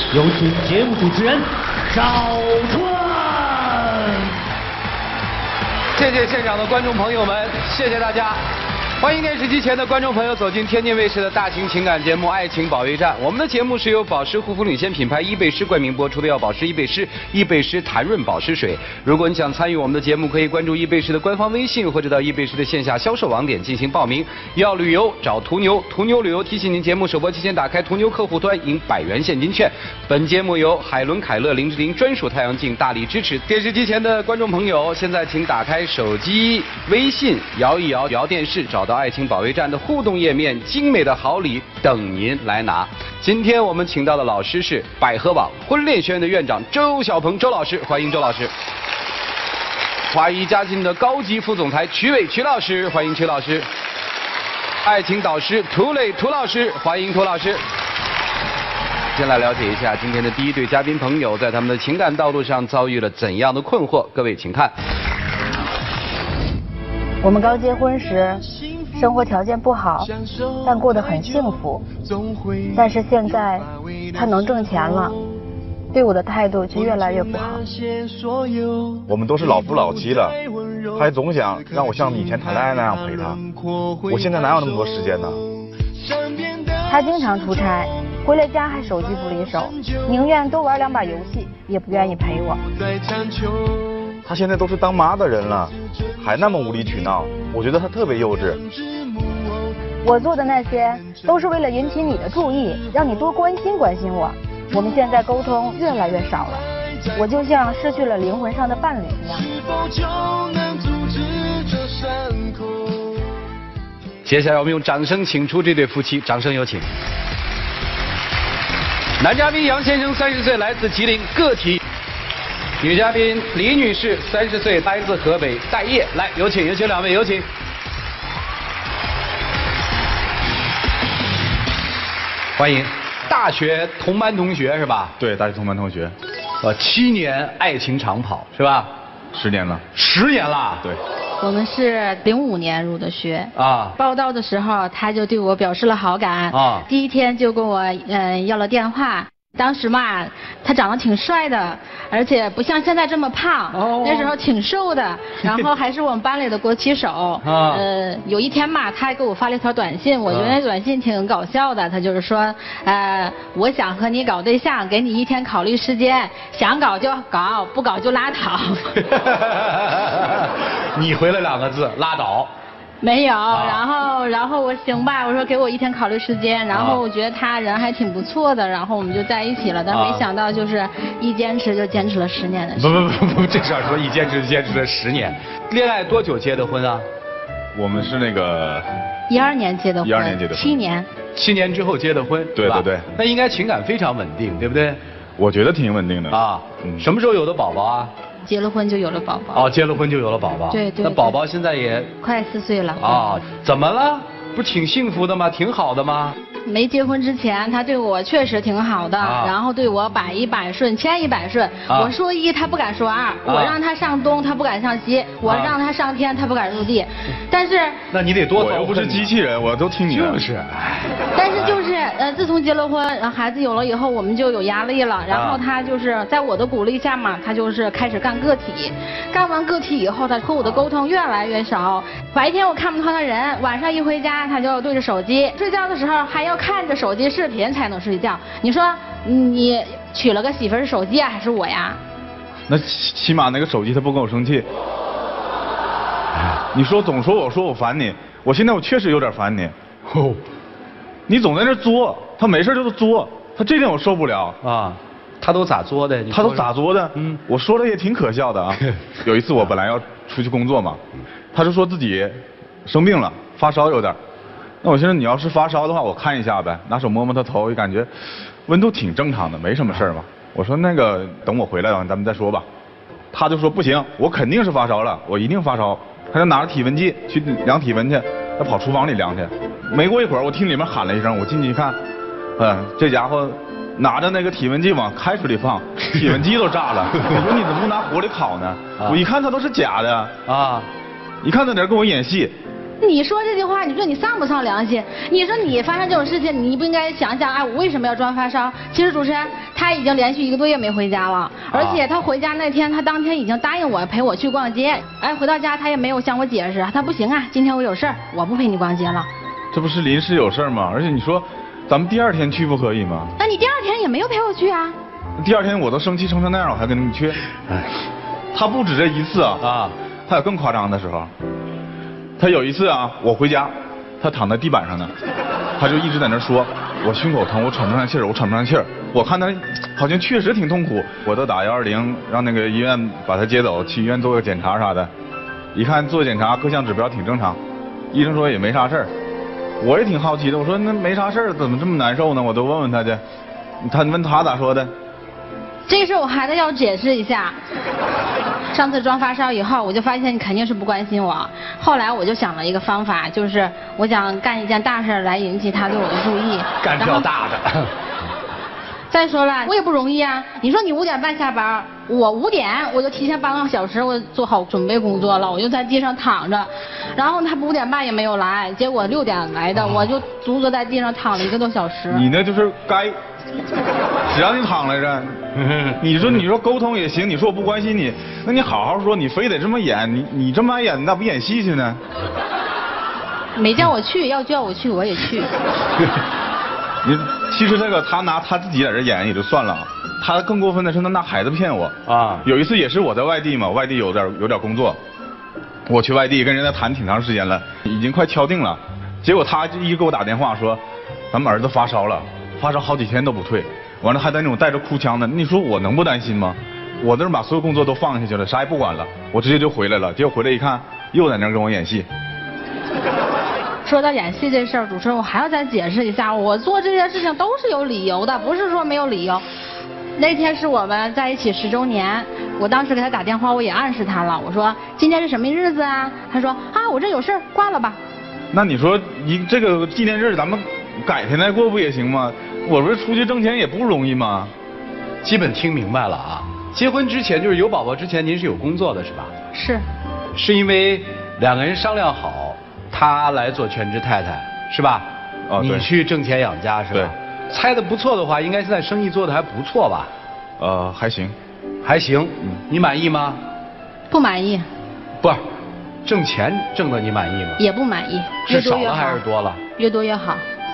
有请节目主持人赵春。 谢谢现场的观众朋友们，谢谢大家。欢迎电视机前的观众朋友走进天津卫视的大型情感节目《爱情保卫战》。我们的节目是由保湿护肤领先品牌伊贝诗冠名播出的，要保湿伊贝诗，伊贝诗弹润保湿水。如果你想参与我们的节目，可以关注伊贝诗的官方微信，或者到伊贝诗的线下销售网点进行报名。要旅游找途牛，途牛旅游提醒您，节目首播期间打开途牛客户端，赢100元现金券。本节目由海伦凯勒林志玲专属太阳镜大力支持。电视机前的观众朋友，现在请打开手机微信，摇一摇电视，找到爱情保卫战的互动页面，精美的好礼等您来拿。今天我们请到的老师是百合网婚恋学院的院长周小鹏周老师，欢迎周老师。华谊嘉信的高级副总裁曲伟曲老师，欢迎曲老师。爱情导师涂磊涂老师，欢迎涂老师。先来了解一下今天的第一对嘉宾朋友在他们的情感道路上遭遇了怎样的困惑，各位请看。 我们刚结婚时生活条件不好，但过得很幸福。但是现在他能挣钱了，对我的态度却越来越不好。 我们都是老夫老妻了，他还总想让我像以前谈恋爱那样陪他。我现在哪有那么多时间呢？ 他经常出差，回了家还手机不离手，宁愿多玩2把游戏，也不愿意陪我。 他现在都是当妈的人了，还那么无理取闹，我觉得他特别幼稚。 我做的那些都是为了引起你的注意，让你多关心关心我。我们现在沟通越来越少了，我就像失去了灵魂上的伴侣一样。 接下来我们用掌声请出这对夫妻，掌声有请。男嘉宾杨先生30岁，来自吉林，个体。女嘉宾李女士30岁，来自河北，待业。来，有请两位，有请。欢迎。大学同班同学是吧？ 对，大学同班同学。 7年爱情长跑是吧 ？10年了。 10年了。 对。 我们是05年入的学啊。报到的时候他就对我表示了好感啊。第一天就跟我要了电话。当时嘛，他长得挺帅的，而且不像现在这么胖，那时候挺瘦的，然后还是我们班里的国旗手。有一天嘛，他还给我发了一条短信，我觉得那短信挺搞笑的，他就是说，我想和你搞对象，给你1天考虑时间，想搞就搞，不搞就拉倒。 你回了2个字，拉倒。 没有，然后我行吧，我说给我1天考虑时间，然后我觉得他人还挺不错的，然后我们就在一起了，但没想到就是一坚持就坚持了10年的时间。 不，这事儿说一坚持就坚持了10年。恋爱多久结的婚啊？ 我们是那个 12年结的婚 ，12年结的婚 ，7年。 7年之后结的婚， 对对对。 那应该情感非常稳定，对不对？ 我觉得挺稳定的啊。 什么时候有的宝宝啊？ 结了婚就有了宝宝。 结了婚就有了宝宝。 对。 那宝宝现在也快4岁了。 怎么了？不是挺幸福的吗？挺好的吗？ 没结婚之前，他对我确实挺好的，然后对我百依百顺，千依百顺。我说1，他不敢说2；我让他上东，他不敢上西；我让他上天，他不敢入地。但是， 那你得多， 我又不是机器人，我都听你的。 就是。 但是就是自从结了婚，然后孩子有了以后，我们就有压力了。然后他就是在我的鼓励下嘛，他就是开始干个体。干完个体以后，他和我的沟通越来越少。白天我看不到他人，晚上一回家他就对着手机，睡觉的时候还要看着手机视频才能睡觉。你说你娶了个媳妇是手机啊，还是我呀？ 那起码那个手机他不跟我生气。你说总说我烦你，我现在我确实有点烦你。你总在那作，他没事就是作，他这点我受不了啊。 他都咋作的？ 他都咋作的？我说的也挺可笑的啊。有一次我本来要出去工作嘛，他就说自己生病了，发烧有点。那我寻思你要是发烧的话，我看一下呗，拿手摸摸他头，也感觉温度挺正常的，没什么事儿嘛。我说那个等我回来了咱们再说吧。他就说不行，我肯定是发烧了，我一定发烧。他就拿着体温计去量体温去，他跑厨房里量去。没过一会儿，我听里面喊了一声，我进去一看，这家伙拿着那个体温计往开水里放，体温计都炸了。我说你怎么不拿火里烤呢？我一看他都是假的啊！一看他在那跟我演戏。 你说这句话，你说你丧不丧良心？你说你发生这种事情，你不应该想想，哎，我为什么要装发烧？其实主持人，他他已经连续1个多月没回家了，而且他回家那天，他当天已经答应我陪我去逛街。哎，回到家他也没有向我解释，他不行啊，今天我有事儿，我不陪你逛街了。 这不是临时有事儿吗？而且你说，咱们第2天去不可以吗？ 那你第2天也没有陪我去啊？ 第2天我都生气成那样，我还跟你去？哎，他不止这一次啊，他有更夸张的时候。他有一次啊，我回家，他躺在地板上呢，他就一直在那说，我胸口疼，我喘不上气儿，我喘不上气儿。我看他好像确实挺痛苦，我都打120，让那个医院把他接走，去医院做个检查啥的。一看做检查，各项指标挺正常，医生说也没啥事儿。我也挺好奇的，我说那没啥事儿，怎么这么难受呢？我都问问他去。他问他咋说的？ 这个事我还得要解释一下。上次装发烧以后，我就发现你肯定是不关心我。后来我就想了一个方法，就是我想干一件大事来引起他对我的注意。 干票大的。 再说了，我也不容易啊。你说你5点半下班，我5点我就提前半个小时，我做好准备工作了，我就在地上躺着。然后他5点半也没有来，结果6点来的，我就足足在地上躺了1个多小时。 你那就是该，只让你躺来着。你说沟通也行，你说我不关心你，那你好好说，你非得这么演，你这么爱演，那不演戏去呢？ 没叫我去，要叫我去我也去。 其实这个他拿他自己在这演也就算了，他更过分的是他拿孩子骗我啊！有一次也是我在外地嘛，外地有点工作，我去外地跟人家谈挺长时间了，已经快敲定了，结果他一给我打电话说，咱们儿子发烧了，发烧好几天都不退，完了还在那种带着哭腔的，你说我能不担心吗？我那把所有工作都放下去了，啥也不管了，我直接就回来了，结果回来一看，又在那跟我演戏。 说到演戏这事儿，主持人我还要再解释一下，我做这件事情都是有理由的，不是说没有理由。那天是我们在一起10周年，我当时给他打电话，我也暗示他了，我说今天是什么日子啊？他说啊，我这有事儿，挂了吧。 那你说这个纪念日咱们改天再过不也行吗？我说出去挣钱也不容易吗？ 基本听明白了啊。结婚之前就是有宝宝之前，您是有工作的是吧？ 是。 是因为2个人商量好，他来做全职太太是吧？ 哦， 你去挣钱养家是吧？对。猜的不错的话，应该现在生意做的还不错吧？ 还行。 还行。你满意吗？ 不满意。 不是，挣钱挣的你满意吗？ 也不满意。 是少了还是多了？ 越多越好。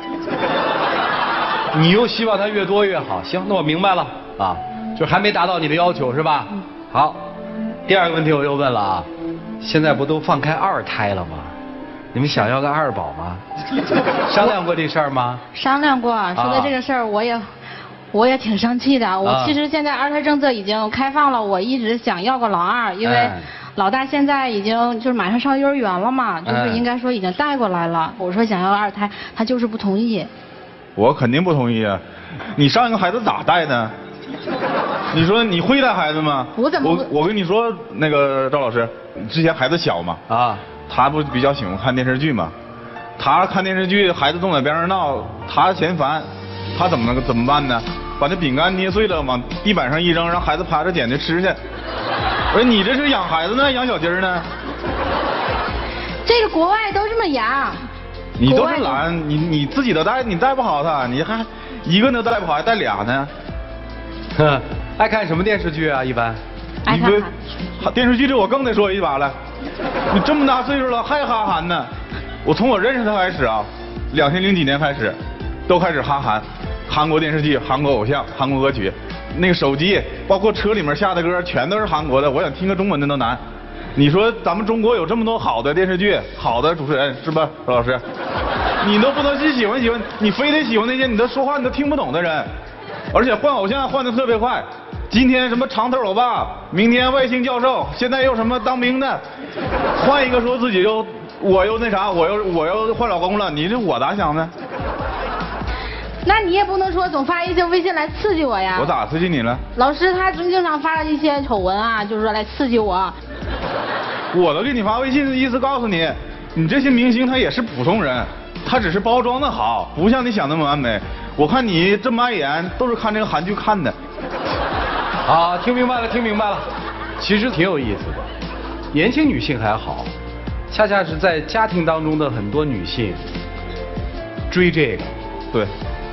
你又希望他越多越好，行，那我明白了啊，就还没达到你的要求是吧？好，第2个问题我又问了啊，现在不都放开2胎了吗？你们想要个2宝吗？商量过这事儿吗？ 商量过，说的这个事儿我也挺生气的。我其实现在2胎政策已经开放了，我一直想要个老2，因为老大现在已经就是马上上幼儿园了嘛，就是应该说已经带过来了。我说想要2胎，他就是不同意。 我肯定不同意啊！你上一个孩子咋带呢？你说你会带孩子吗？我跟你说，那个赵老师，之前孩子小嘛啊，他不比较喜欢看电视剧嘛，他看电视剧，孩子总在边上闹，他嫌烦，他怎么办呢？把那饼干捏碎了往地板上一扔，让孩子趴着捡着吃去。我说你这是养孩子呢，养小鸡儿呢？ 这个国外都这么养。 你都是懒，你自己都带，你带不好他，你还一个都带不好，还带俩呢。 爱看什么电视剧啊？一般。 爱看。 电视剧这我更得说一把了。你这么大岁数了还哈韩呢？我从我认识他开始啊，2000几年开始，都开始哈韩，韩国电视剧、韩国偶像、韩国歌曲，那个手机包括车里面下的歌全都是韩国的，我想听个中文的都难。你说咱们中国有这么多好的电视剧，好的主持人是吧，周老师？你都不能去喜欢，你非得喜欢那些你的说话你都听不懂的人，而且换偶像换的特别快。今天什么长头欧巴，明天外星教授，现在又什么当兵的，换一个说自己我又那啥，我又换老公了，你这我咋想呢？ 那你也不能说总发一些微信来刺激我呀。 我咋刺激你了？ 老师他经常发一些丑闻啊，就是说来刺激我。 我都给你发微信的意思告诉你，你这些明星他也是普通人，他只是包装的好，不像你想那么完美。我看你这么爱演，都是看这个韩剧看的。 啊，听明白了，听明白了。其实挺有意思的，年轻女性还好，恰恰是在家庭当中的很多女性追这个。 对。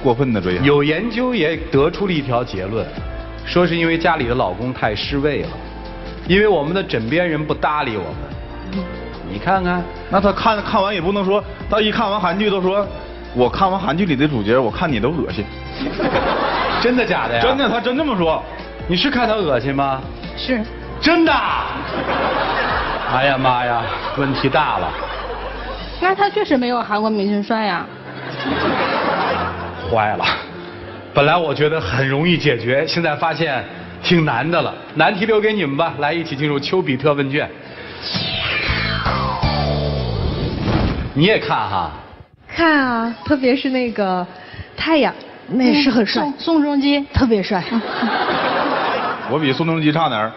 过分的追。 有研究也得出了一条结论，说是因为家里的老公太失位了，因为我们的枕边人不搭理我们。你看看， 那他看完也不能说，他一看完韩剧都说，我看完韩剧里的主角，我看你都恶心。 真的假的呀？ 真的，他真这么说。 你是看他恶心吗？ 是。 真的？哎呀妈呀，问题大了。 那他确实没有韩国明星帅呀。 坏了，本来我觉得很容易解决，现在发现挺难的了。难题留给你们吧，来一起进入丘比特问卷。你也看哈？ 看啊，特别是那个太阳，那也是很帅。 宋仲基特别帅。 我比宋仲基差点儿。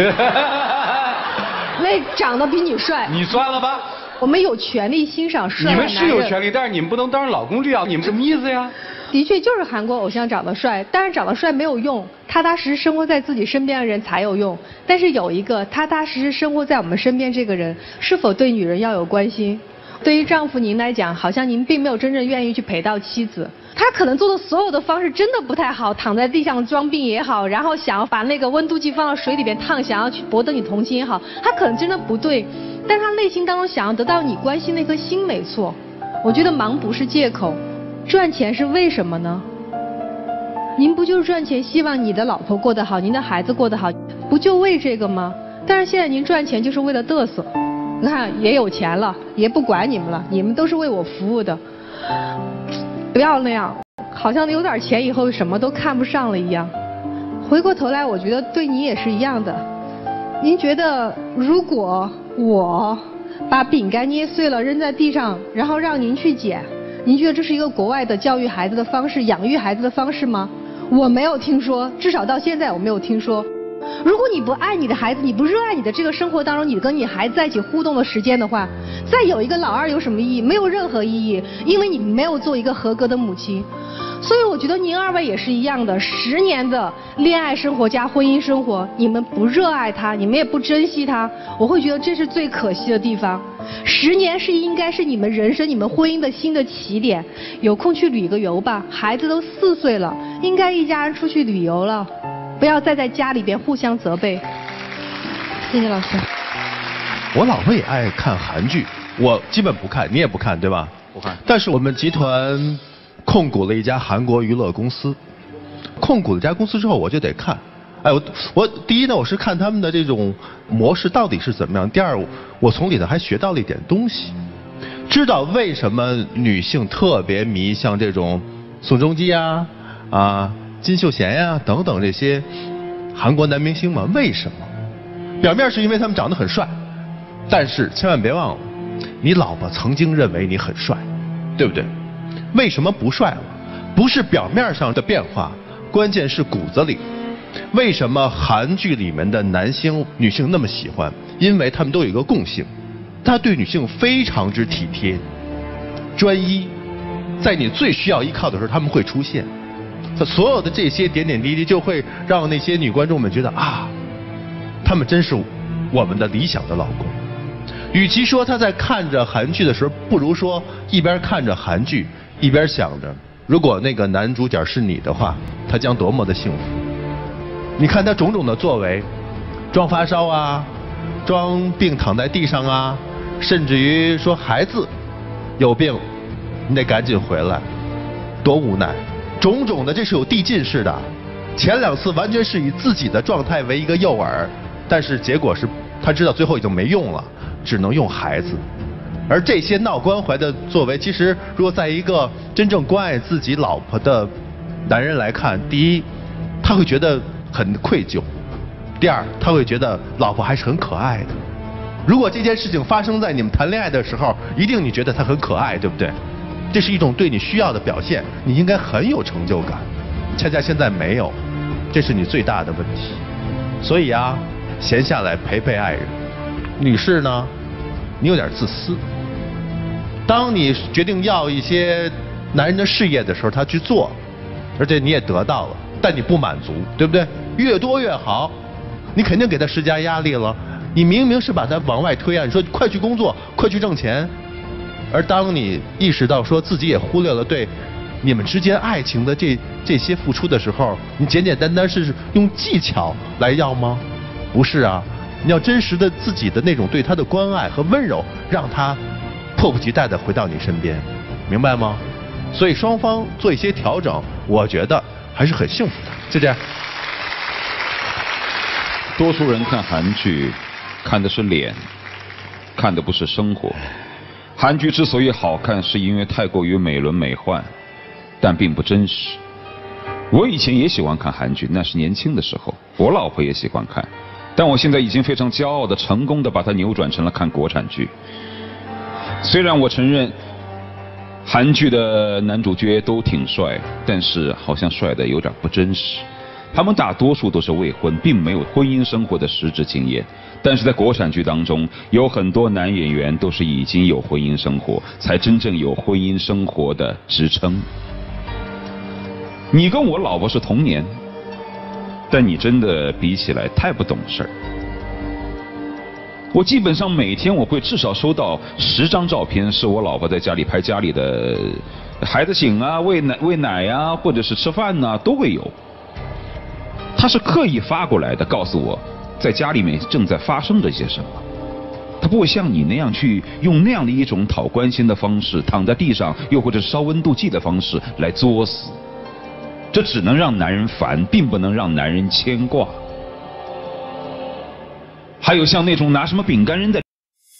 那长得比你帅。 你算了吧。 我们有权利欣赏帅的男人。 你们是有权利，但是你们不能当着老公这样，你们什么意思呀？ 的确就是韩国偶像长得帅，但是长得帅没有用，踏踏实实生活在自己身边的人才有用。但是有一个踏踏实实生活在我们身边这个人，是否对女人要有关心？对于丈夫您来讲，好像您并没有真正愿意去陪到妻子。他可能做的所有的方式真的不太好，躺在地上装病也好，然后想要把那个温度计放到水里边烫，想要去博得你同情也好，他可能真的不对，但他内心当中想要得到你关心那颗心没错。我觉得忙不是借口，赚钱是为什么呢？您不就是赚钱希望你的老婆过得好，您的孩子过得好，不就为这个吗？但是现在您赚钱就是为了嘚瑟，你看也有钱了，也不管你们了，你们都是为我服务的。不要那样，好像有点钱以后什么都看不上了一样。回过头来，我觉得对你也是一样的。您觉得如果我把饼干捏碎了扔在地上，然后让您去捡，您觉得这是一个国外的教育孩子的方式、养育孩子的方式吗？我没有听说，至少到现在我没有听说。如果你不爱你的孩子，你不热爱你的这个生活当中，你跟你孩子在一起互动的时间的话，再有一个老二有什么意义？没有任何意义，因为你没有做一个合格的母亲。所以我觉得您二位也是一样的，10年的恋爱生活加婚姻生活，你们不热爱他，你们也不珍惜他，我会觉得这是最可惜的地方。10年是应该是你们人生、你们婚姻的新的起点，有空去旅个游吧。孩子都4岁了，应该一家人出去旅游了。不要再在家里边互相责备。谢谢老师。 我老婆也爱看韩剧，我基本不看，你也不看对吧？ 不看。 但是我们集团控股了一家韩国娱乐公司，控股了这家公司之后，我就得看。哎，我第一呢，我是看他们的这种模式到底是怎么样；第二，我从里头还学到了一点东西，知道为什么女性特别迷像这种宋仲基啊。金秀贤呀等等这些韩国男明星嘛，为什么？表面是因为他们长得很帅，但是千万别忘了，你老婆曾经认为你很帅，对不对？为什么不帅了？不是表面上的变化，关键是骨子里。为什么韩剧里面的男星女性那么喜欢？因为他们都有一个共性，他对女性非常之体贴、专一，在你最需要依靠的时候他们会出现。所有的这些点点滴滴就会让那些女观众们觉得啊，他们真是我们的理想的老公。与其说他在看着韩剧的时候，不如说一边看着韩剧一边想着，如果那个男主角是你的话，他将多么的幸福。你看他种种的作为，装发烧啊，装病躺在地上啊，甚至于说孩子有病你得赶紧回来，多无奈。种种的，这是有递进式的。前2次完全是以自己的状态为一个诱饵，但是结果是他知道最后已经没用了，只能用孩子。而这些闹关怀的作为，其实如果在一个真正关爱自己老婆的男人来看，第一，他会觉得很愧疚；第二，他会觉得老婆还是很可爱的。如果这件事情发生在你们谈恋爱的时候，一定你觉得她很可爱，对不对？这是一种对你需要的表现，你应该很有成就感。恰恰现在没有，这是你最大的问题。所以啊，闲下来陪陪爱人。女士呢，你有点自私。当你决定要一些男人的事业的时候，他去做，而且你也得到了，但你不满足，对不对？越多越好，你肯定给他施加压力了。你明明是把他往外推啊，你说快去工作，快去挣钱。而当你意识到说自己也忽略了对你们之间爱情的这些付出的时候，你简简单单是用技巧来要吗？不是啊，你要真实的自己的那种对他的关爱和温柔，让他迫不及待的回到你身边，明白吗？所以双方做一些调整，我觉得还是很幸福的。就这样。 多数人看韩剧，看的是脸，看的不是生活。韩剧之所以好看，是因为太过于美轮美奂，但并不真实。我以前也喜欢看韩剧，那是年轻的时候，我老婆也喜欢看，但我现在已经非常骄傲的、成功的把它扭转成了看国产剧。虽然我承认，韩剧的男主角都挺帅，但是好像帅的有点不真实。他们大多数都是未婚，并没有婚姻生活的实质经验。但是在国产剧当中，有很多男演员都是已经有婚姻生活，才真正有婚姻生活的支撑。你跟我老婆是同年，但你真的比起来太不懂事儿。我基本上每天我会至少收到10张照片，是我老婆在家里拍家里的孩子醒啊、喂奶啊，或者是吃饭啊，都会有。他是刻意发过来的，告诉我在家里面正在发生着些什么。他不会像你那样去用那样的一种讨关心的方式，躺在地上又或者烧温度计的方式来作死。这只能让男人烦，并不能让男人牵挂。还有像那种拿什么饼干扔在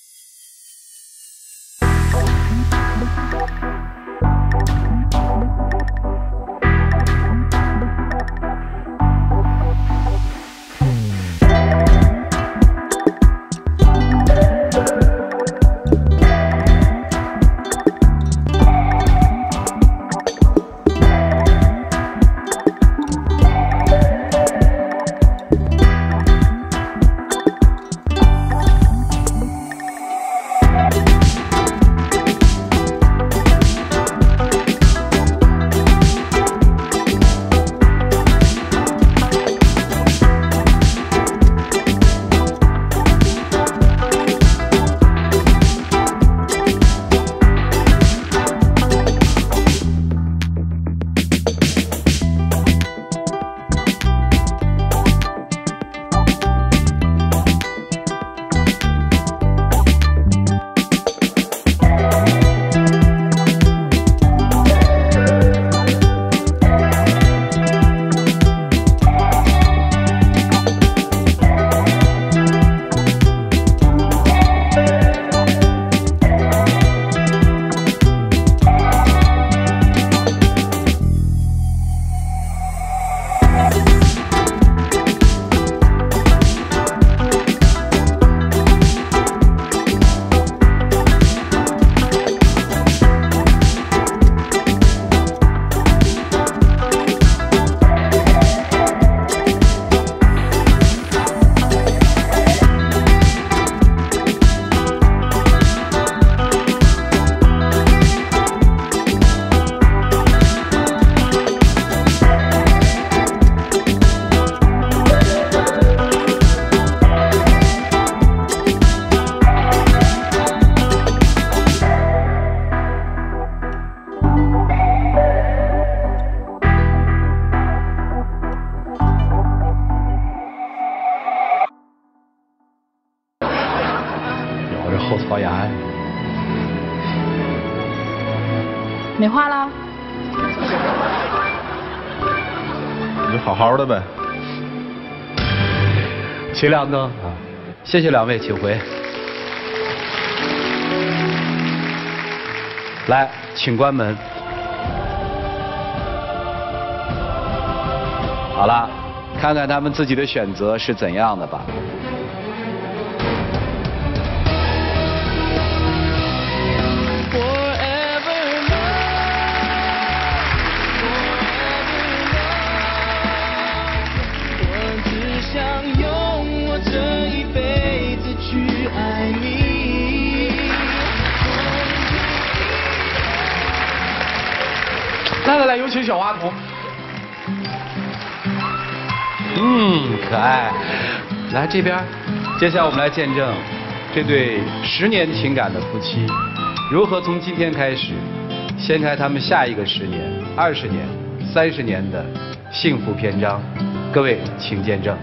后槽牙呀。 没话了？ 你就好好的呗。 请亮灯啊！谢谢两位，请回。来，请关门。好了，看看他们自己的选择是怎样的吧。来，有请小花童。可爱。来这边，接下来我们来见证这对10年情感的夫妻，如何从今天开始掀开他们下一个10年、20年、30年的幸福篇章。各位，请见证。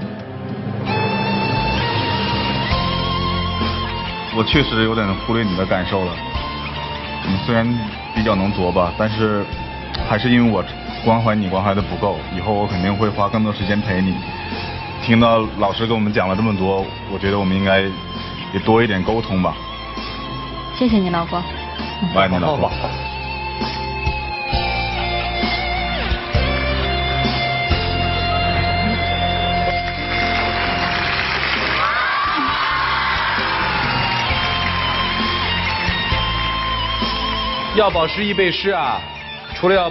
我确实有点忽略你的感受了。你虽然比较能作吧，但是还是因为我关怀你关怀的不够，以后我肯定会花更多时间陪你。听到老师跟我们讲了这么多，我觉得我们应该也多一点沟通吧。 谢谢你，老公。 我爱你，老婆。 要保湿易背诗啊，除了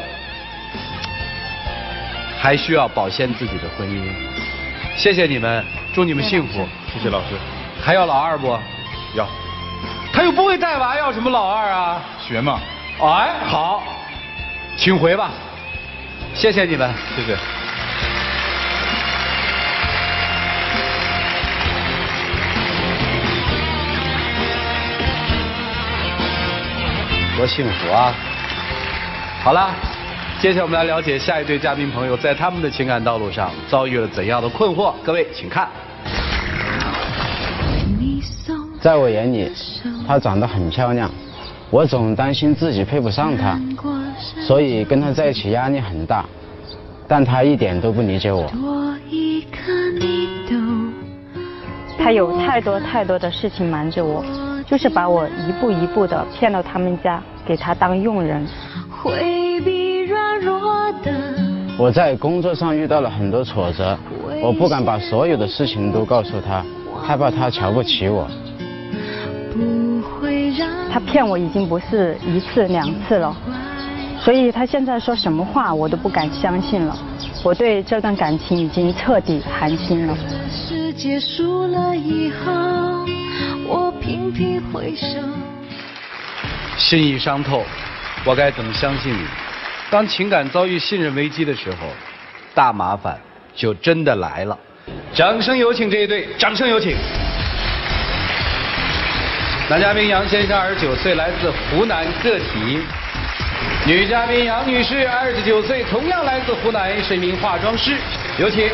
还需要保鲜自己的婚姻。谢谢你们，祝你们幸福。 谢谢老师。 还要老二不？ 要。 他又不会带娃，要什么老二啊？ 学嘛。 哎，好，请回吧。谢谢你们， 谢谢。 多幸福啊！好了，接下来我们来了解下一对嘉宾朋友在他们的情感道路上遭遇了怎样的困惑。各位请看。 在我眼里，她长得很漂亮，我总担心自己配不上她，所以跟她在一起压力很大，但她一点都不理解我。 她有太多的事情瞒着我，就是把我一步一步的骗到他们家，给他当佣人。 我在工作上遇到了很多挫折，我不敢把所有的事情都告诉他，害怕他瞧不起我。 他骗我已经不是1次2次了，所以他现在说什么话我都不敢相信了。我对这段感情已经彻底寒心了。 结束了以后，我频频回首。 心已伤透，我该怎么相信你？当情感遭遇信任危机的时候，大麻烦就真的来了。掌声有请这一对，掌声有请。男嘉宾杨先生29岁，来自湖南个体；女嘉宾杨女士29岁，同样来自湖南，是一名化妆师。有请。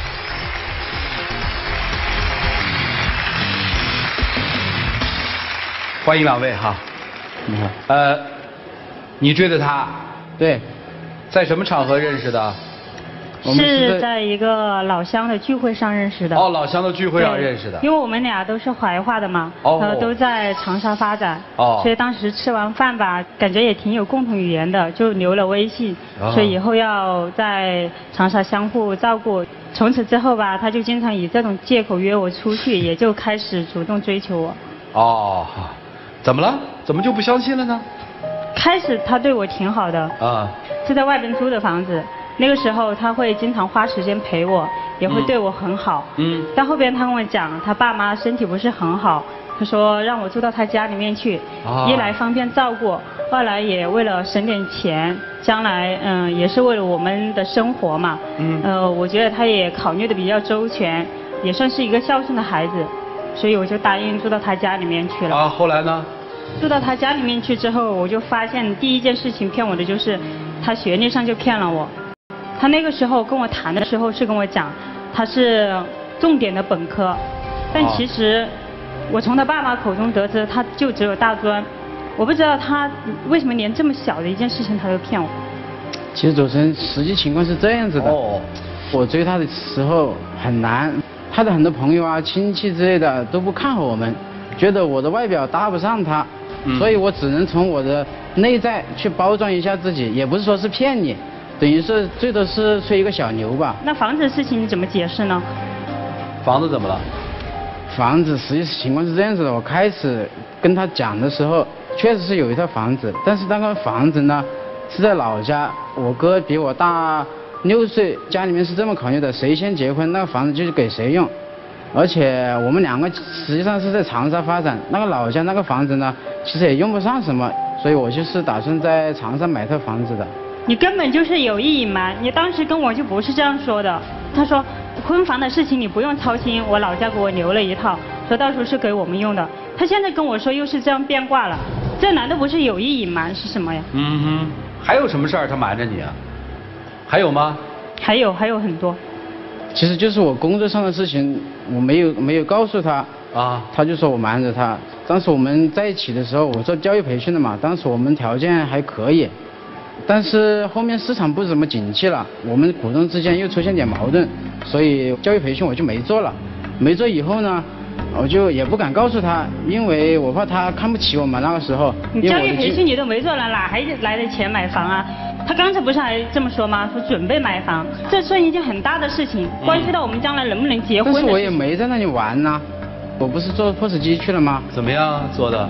欢迎两位哈。 你好。 你追的他？ 对。 在什么场合认识的？是在一个老乡的聚会上认识的。 哦，老乡的聚会上认识的。 因为我们俩都是怀化的嘛，都在长沙发展，所以当时吃完饭吧，感觉也挺有共同语言的，就留了微信，所以以后要在长沙相互照顾。从此之后吧，他就经常以这种借口约我出去，也就开始主动追求我。 哦，怎么了？怎么就不相信了呢？ 开始他对我挺好的啊，是在外边租的房子。那个时候他会经常花时间陪我，也会对我很好。但后边他跟我讲，他爸妈身体不是很好，他说让我住到他家里面去，一来方便照顾，二来也为了省点钱，将来也是为了我们的生活嘛。我觉得他也考虑的比较周全，也算是一个孝顺的孩子，所以我就答应住到他家里面去了。 后来呢？ 住到他家里面去之后，我就发现第一件事情骗我的就是他学历上就骗了我。他那个时候跟我谈的时候是跟我讲他是重点的本科，但其实我从他爸妈口中得知他就只有大专，我不知道他为什么连这么小的一件事情他都骗我。 其实主持人，实际情况是这样子的，我追他的时候很难，他的很多朋友啊、亲戚之类的都不看好我们，觉得我的外表搭不上他，所以我只能从我的内在去包装一下自己，也不是说是骗你。等于是最多是吹一个小牛吧。 那房子的事情你怎么解释呢？ 房子怎么了？ 房子实际情况是这样子的，我开始跟他讲的时候，确实是有一套房子，但是那个房子呢是在老家，我哥比我大6岁，家里面是这么考虑的，谁先结婚，那个房子就是给谁用。而且我们两个实际上是在长沙发展，那个老家那个房子呢，其实也用不上什么，所以我就是打算在长沙买套房子的。 你根本就是有意隐瞒，你当时跟我就不是这样说的。他说婚房的事情你不用操心，我老家给我留了一套，说到时候是给我们用的。他现在跟我说又是这样变卦了， 这难道不是有意隐瞒是什么呀？ 嗯哼，还有什么事儿他瞒着你啊？还有吗？ 还有很多。 其实就是我工作上的事情，我没有告诉他啊，他就说我瞒着他。当时我们在一起的时候，我做教育培训的嘛，当时我们条件还可以，但是后面市场不怎么景气了，我们股东之间又出现点矛盾，所以教育培训我就没做了。没做以后呢，我就也不敢告诉他，因为我怕他看不起我们那个时候。 你教育培训你都没做了，哪还来得钱买房啊？他刚才不是还这么说吗？说准备买房，这算一件很大的事情，关系到我们将来能不能结婚。 但是我也没在那里玩呐，我不是做 POS 机去了吗？ 怎么样做的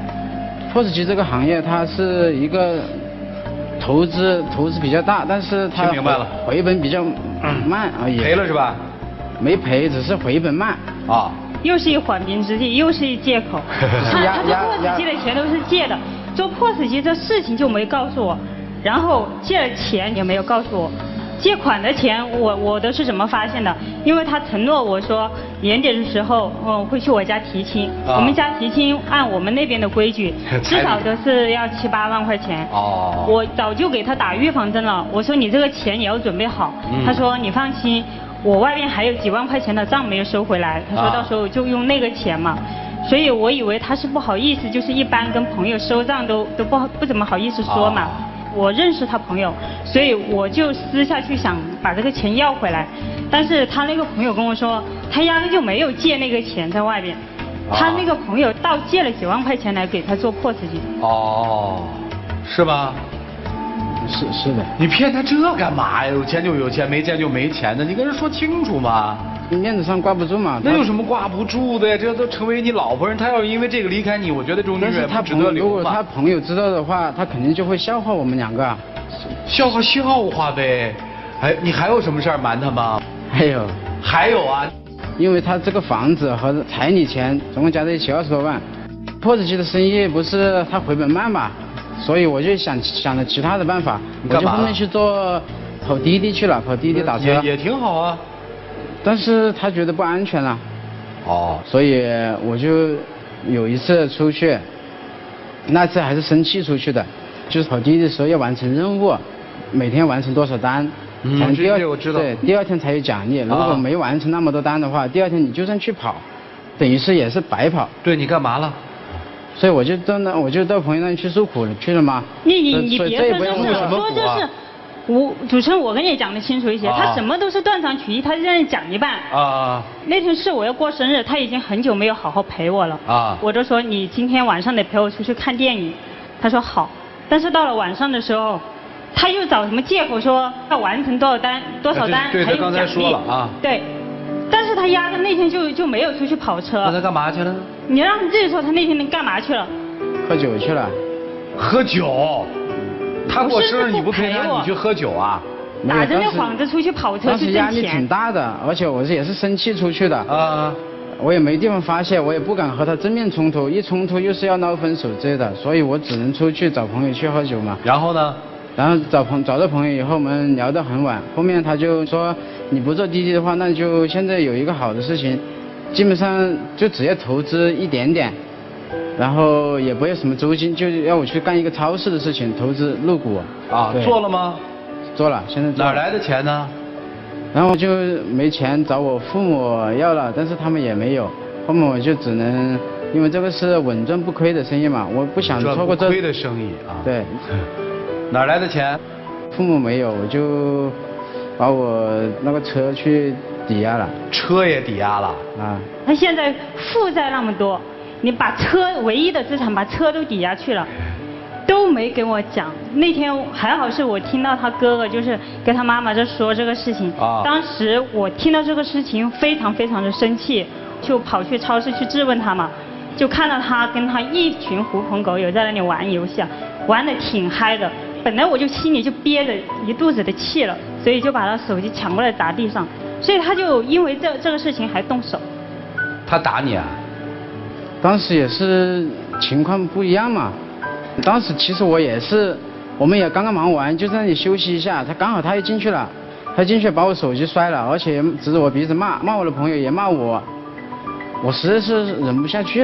？POS 机这个行业它是一个投资比较大，但是它听明白了， 回本比较慢而已。 赔了是吧？ 没赔，只是回本慢。 啊。 又是一缓兵之计，又是一借口。他做 POS 机的钱都是借的，做 POS 机这事情就没告诉我。然后借了钱也没有告诉我，借款的钱我都是怎么发现的？因为他承诺我说年底的时候，会去我家提亲。我们家提亲按我们那边的规矩，至少都是要7、8万块钱。哦。我早就给他打预防针了，我说你这个钱也要准备好。他说你放心，我外边还有几万块钱的账没有收回来。他说到时候就用那个钱嘛。所以我以为他是不好意思，就是一般跟朋友收账都不怎么好意思说嘛。我认识他朋友，所以我就私下去想把这个钱要回来，但是他那个朋友跟我说，他压根就没有借那个钱在外边，他那个朋友倒借了几万块钱来给他做 POS 机。 哦，是吧？ 是的。 你骗他这干嘛呀？有钱就有钱，没钱就没钱的，你跟人说清楚嘛。 面子上挂不住嘛。 那有什么挂不住的呀？这都成为你老婆人，他要因为这个离开你，我觉得这种女人不值得留。 如果他朋友知道的话，他肯定就会笑话我们两个。 笑话呗。哎，你还有什么事儿瞒他吗？ 还有啊。 因为他这个房子和彩礼钱总共加在一起20多万，POS 机的生意不是他回本慢嘛，所以我就想了其他的办法，我就后面去跑滴滴去了，跑滴滴打车。 也挺好啊。 但是他觉得不安全了，所以我就有一次出去，那次还是生气出去的，就是跑滴滴的时候要完成任务，每天完成多少单，第二天才有奖励。如果没完成那么多单的话，第二天你就算去跑，等于是也是白跑。 对，你干嘛了？ 所以我就到朋友那里去诉苦去了嘛。 你别说这是。主持人，我跟你讲的清楚一些，他什么都是断章取义，他就在那讲一半。那天是我要过生日，他已经很久没有好好陪我了。我就说你今天晚上得陪我出去看电影，他说好。但是到了晚上的时候，他又找什么借口说要完成多少单，还有奖励。 对，他刚才说了啊。 对，但是他压根那天就没有出去跑车。 那他干嘛去了？ 你让他自己说他那天能干嘛去了？ 喝酒去了。 喝酒？他过生日你不陪他，你去喝酒啊？ 打着那幌子出去跑车去挣钱。 当时压力挺大的，而且我也是生气出去的。我也没地方发泄，我也不敢和他正面冲突，一冲突又是要闹分手之类的，所以我只能出去找朋友去喝酒嘛。 然后呢？ 然后找到朋友以后，我们聊得很晚。后面他就说，你不做滴滴的话，那就现在有一个好的事情，基本上就只要投资一点点。然后也不要什么租金，就要我去干一个超市的事情，投资入股。 做了吗？ 做了，现在做了。 哪来的钱呢？ 然后就没钱找我父母要了，但是他们也没有。后面我就只能，因为这个是稳赚不亏的生意嘛，我不想错过这。 亏的生意啊。 对。 哪来的钱？ 父母没有，我就把我那个车去抵押了。 车也抵押了？ 他现在负债那么多。你把车唯一的资产把车都抵押去了，都没跟我讲。那天还好是我听到他哥哥就是跟他妈妈在说这个事情。当时我听到这个事情非常非常的生气，就跑去超市去质问他嘛，就看到他跟他一群狐朋狗友在那里玩游戏，玩得挺嗨的。本来我就心里就憋着一肚子的气了，所以就把他手机抢过来砸地上，所以他就因为这个事情还动手。 他打你啊？ 当时也是情况不一样嘛，当时其实我们也刚刚忙完，就在那里休息一下，他也进去了，他进去把我手机摔了，而且指着我鼻子骂我的朋友也骂我，我实在是忍不下去了，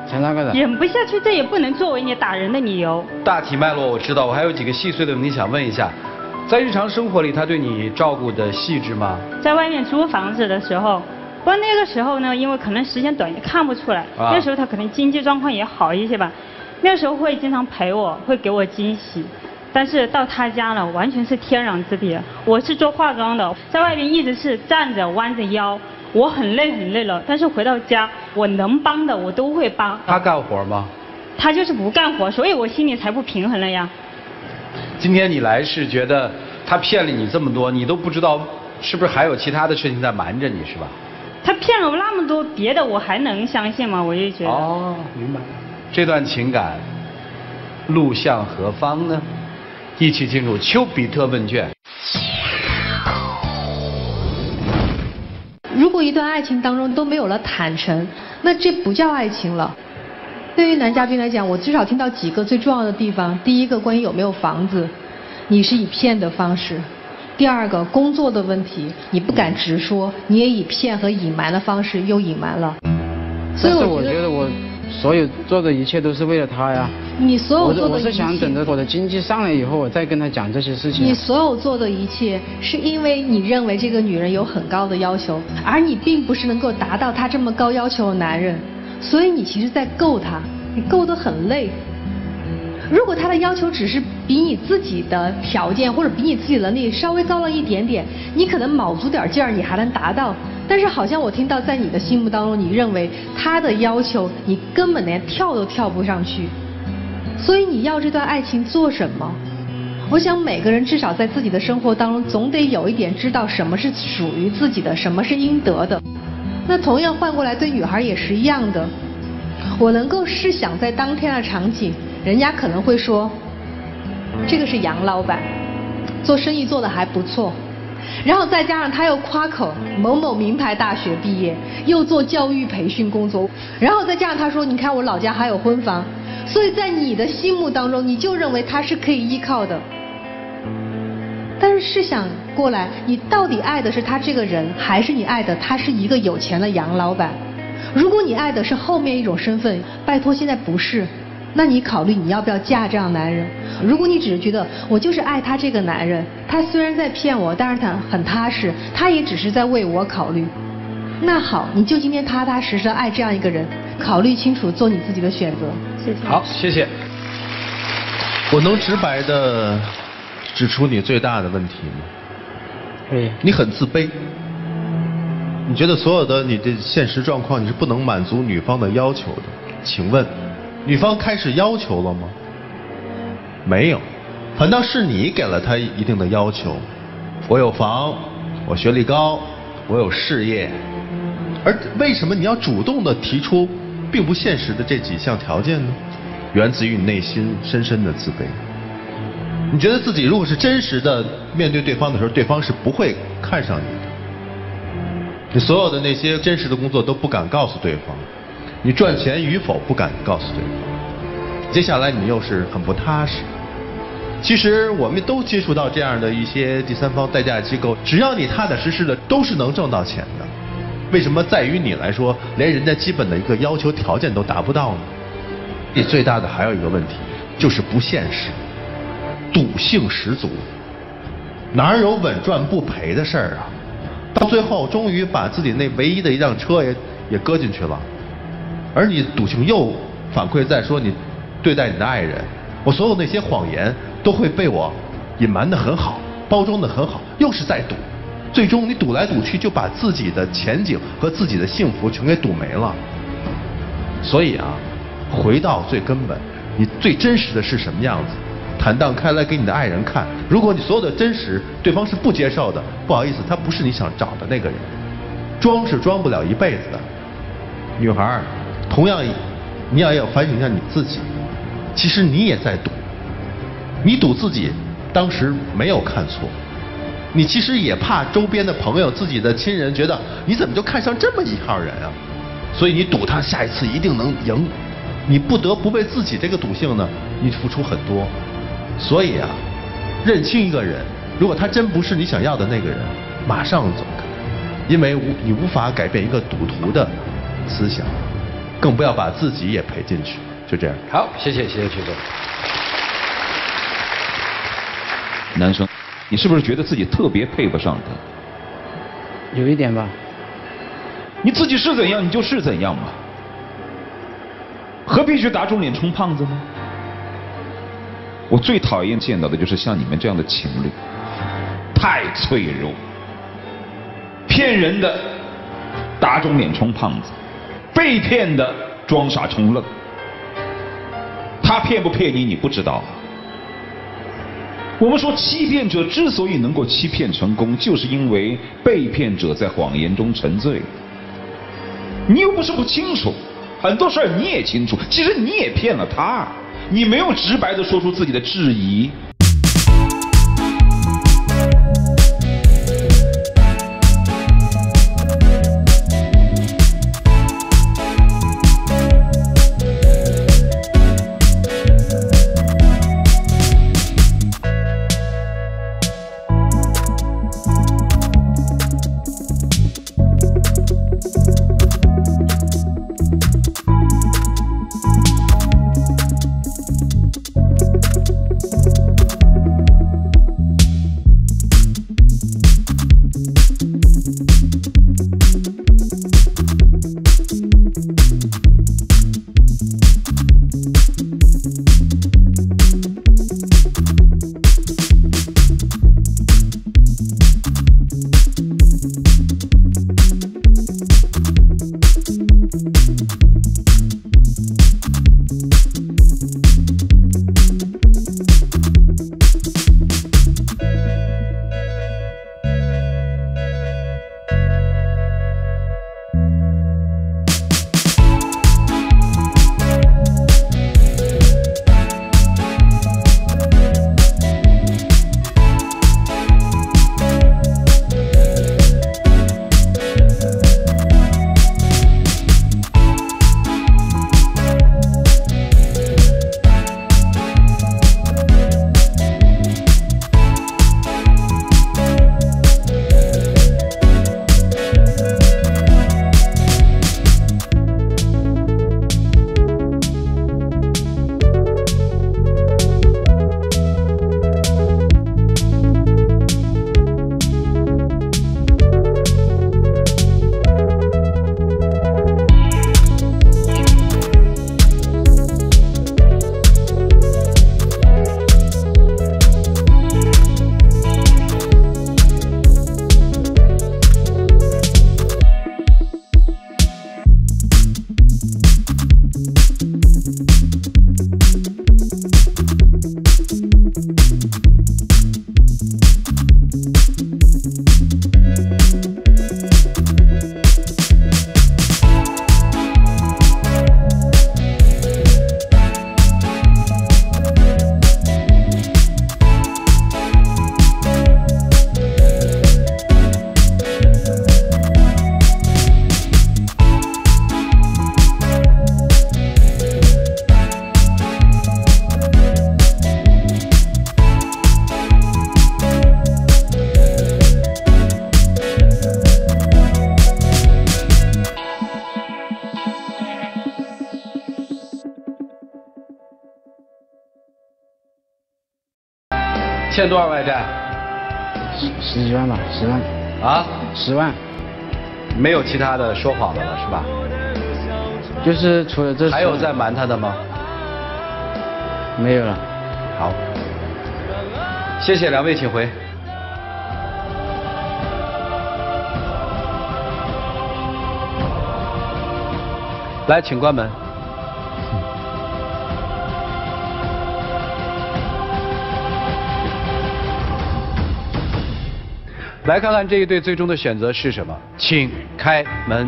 才那个的。 忍不下去，这也不能作为你打人的理由。 大体脉络我知道，我还有几个细碎的问题想问一下，在日常生活里他对你照顾的细致吗？ 在外面租房子的时候，不过那个时候呢，因为可能时间短也看不出来，那时候他可能经济状况也好一些吧，那时候会经常陪我，会给我惊喜。但是到他家了，完全是天壤之别。我是做化妆的，在外边一直是站着弯着腰，我很累了。但是回到家，我能帮的我都会帮。 他干活吗？ 他就是不干活，所以我心里才不平衡了呀。 今天你来是觉得他骗了你这么多，你都不知道是不是还有其他的事情在瞒着你，是吧？ 他骗了我那么多，别的我还能相信吗？我就觉得。 哦，明白。这段情感路向何方呢？一起进入丘比特问卷。 如果一段爱情当中都没有了坦诚，那这不叫爱情了。对于男嘉宾来讲，我至少听到几个最重要的地方。第一个，关于有没有房子，你是以骗的方式；第二个，工作的问题，你不敢直说，你也以骗和隐瞒的方式又隐瞒了。所以我觉得我所有做的一切都是为了他呀。 你所有做的一切， 我是想等着我的经济上来以后，我再跟他讲这些事情。 你所有做的一切，是因为你认为这个女人有很高的要求，而你并不是能够达到她这么高要求的男人，所以你其实在够她，你够得很累。如果她的要求只是比你自己的条件或者比你自己的能力稍微高了一点点，你可能卯足点劲儿你还能达到。但是好像我听到在你的心目当中，你认为她的要求你根本连跳都跳不上去。所以你要这段爱情做什么？我想每个人至少在自己的生活当中，总得有一点知道什么是属于自己的，什么是应得的。那同样换过来对女孩也是一样的。我能够试想在当天的场景，人家可能会说，这个是杨老板，做生意做得还不错。然后再加上他又夸口某某名牌大学毕业，又做教育培训工作，然后再加上他说，你看我老家还有婚房。所以在你的心目当中，你就认为他是可以依靠的。但是试想过来，你到底爱的是他这个人，还是你爱的他是一个有钱的杨老板？如果你爱的是后面一种身份，拜托现在不是，那你考虑你要不要嫁这样男人？如果你只是觉得我就是爱他这个男人，他虽然在骗我，但是他很踏实，他也只是在为我考虑。那好，你就今天踏踏实实爱这样一个人，考虑清楚，做你自己的选择。谢谢。 好，谢谢。 我能直白的指出你最大的问题吗？ 对。 你很自卑，你觉得所有的你的现实状况你是不能满足女方的要求的。请问，女方开始要求了吗？没有，反倒是你给了她一定的要求。我有房，我学历高，我有事业。而为什么你要主动的提出并不现实的这几项条件呢？源自于你内心深深的自卑。你觉得自己如果是真实的面对对方的时候，对方是不会看上你的。你所有的那些真实的工作都不敢告诉对方，你赚钱与否不敢告诉对方。接下来你又是很不踏实。其实我们都接触到这样的一些第三方代驾机构，只要你踏踏实实的，都是能挣到钱的。为什么在于你来说，连人家基本的一个要求条件都达不到呢？你最大的还有一个问题，就是不现实，赌性十足，哪有稳赚不赔的事儿啊？到最后终于把自己那唯一的一辆车也搁进去了，而你赌性又反馈在说你对待你的爱人，我所有那些谎言都会被我隐瞒得很好，包装得很好，又是在赌。最终你赌来赌去，就把自己的前景和自己的幸福全给赌没了。所以啊，回到最根本，你最真实的是什么样子，坦荡开来给你的爱人看。如果你所有的真实对方是不接受的，不好意思，他不是你想找的那个人。装是装不了一辈子的。女孩同样你也要反省一下你自己，其实你也在赌，你赌自己当时没有看错，你其实也怕周边的朋友、自己的亲人觉得你怎么就看上这么一号人啊，所以你赌他下一次一定能赢，你不得不为自己这个赌性呢，你付出很多。所以啊，认清一个人，如果他真不是你想要的那个人，马上走开，因为你无法改变一个赌徒的思想。 更不要把自己也赔进去。就这样。 好，谢谢曲总。 男生，你是不是觉得自己特别配不上他？ 有一点吧。 你自己是怎样，你就是怎样嘛，何必去打肿脸充胖子呢？我最讨厌见到的就是像你们这样的情侣，太脆弱，骗人的打肿脸充胖子，被骗的装傻充愣。他骗不骗你，你不知道。我们说欺骗者之所以能够欺骗成功，就是因为被骗者在谎言中沉醉。你又不是不清楚，很多事儿你也清楚，其实你也骗了他，你没有直白地说出自己的质疑。 欠多少外债 ？10几万吧，10万。 啊 ？10万。 没有其他的说谎的了是吧？ 就是除了这。 还有在瞒他的吗？ 没有了。 好，谢谢两位，请回。来，请关门。来看看这一对最终的选择是什么，请开门。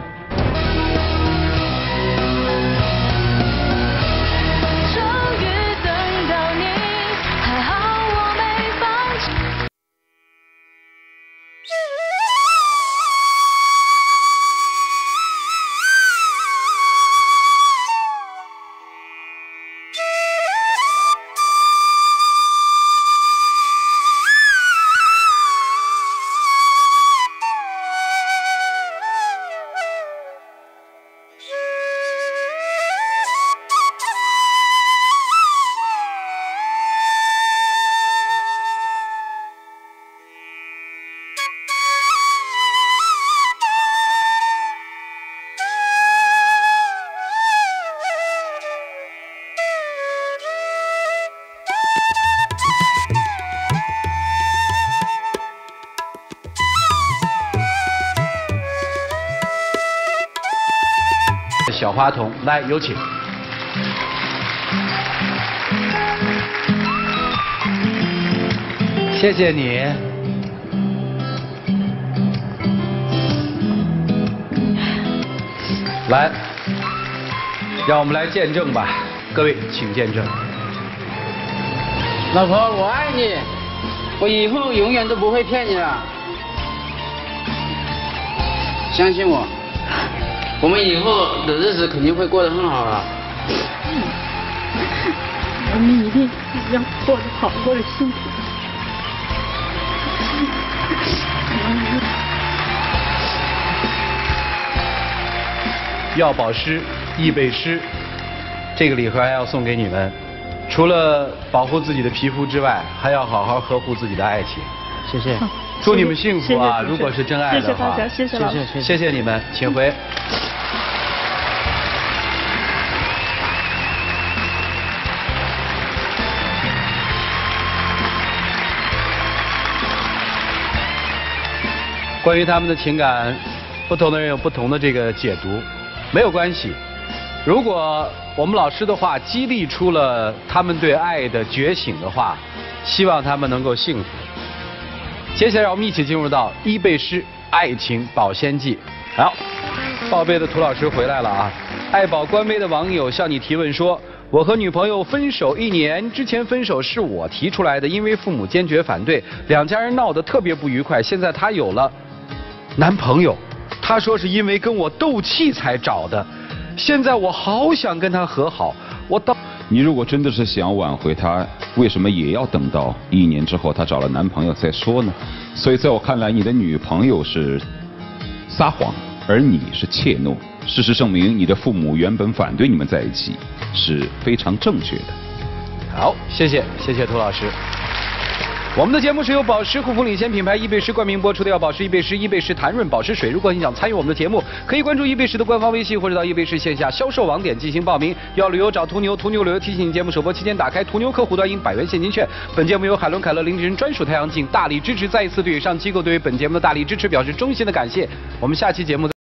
小花童，来有请。谢谢你。来，让我们来见证吧，各位请见证。 老婆，我爱你，我以后永远都不会骗你了，相信我，我们以后的日子肯定会过得很好啊。 我们一定要过得好，过得幸福。 药宝诗、易贝诗，这个礼盒还要送给你们。除了保护自己的皮肤之外，还要好好呵护自己的爱情。 谢谢。 祝你们幸福啊！如果是真爱的话， 谢谢大家， 谢谢你们，请回。关于他们的情感，不同的人有不同的这个解读，没有关系。如果我们老师的话激励出了他们对爱的觉醒的话，希望他们能够幸福。接下来我们一起进入到伊贝诗爱情保鲜剂。好，报备的涂老师回来了啊！爱宝官微的网友向你提问说，我和女朋友分手1年，之前分手是我提出来的，因为父母坚决反对，两家人闹得特别不愉快。现在她有了男朋友，她说是因为跟我斗气才找的。现在我好想跟他和好， 你如果真的是想挽回他，为什么也要等到1年之后她找了男朋友再说呢？所以在我看来，你的女朋友是撒谎，而你是怯懦。事实证明，你的父母原本反对你们在一起，是非常正确的。 好，谢谢涂老师。我们的节目是由宝石护肤领先品牌伊贝诗冠名播出的，要宝石伊贝诗、伊贝诗弹润保湿水。如果你想参与我们的节目，可以关注伊贝诗的官方微信，或者到伊贝诗线下销售网点进行报名。要旅游找途牛，途牛旅游提醒你，节目首播期间打开途牛客户端赢100元现金券。本节目由海伦凯勒林志珍专属太阳镜大力支持，再一次对以上机构对于本节目的大力支持表示衷心的感谢。我们下期节目